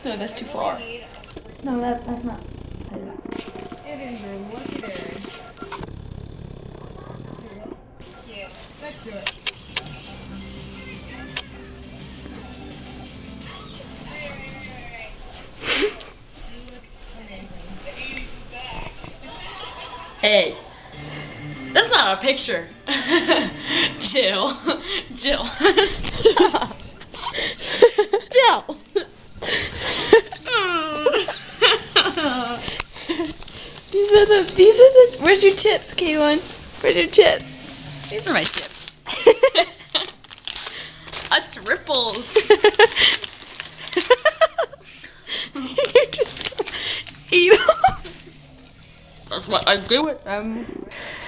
No, that's too far. No, that's not. It is your lucky day. Yeah, let's do it. Hey, that's not a picture. Jill. Jill. Jill. These are the. Where's your chips, Kaylin? Where's your chips? These are my chips. A triples. You just eat them. That's what I do with them.